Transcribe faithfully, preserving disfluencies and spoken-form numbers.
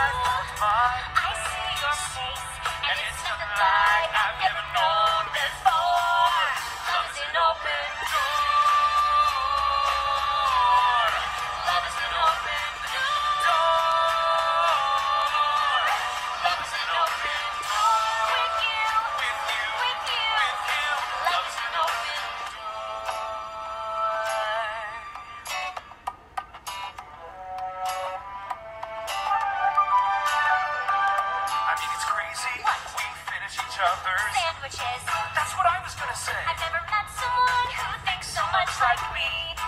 I see your face, and it's nothing like I've ever known before. Love is an open door. Love is an open door. Love is an open door. With you, with you, with you, with you. Love is an open door. I mean, it's crazy. What? We finish each other's Sandwiches. That's what I was gonna say. I've never met someone who thinks so much like me.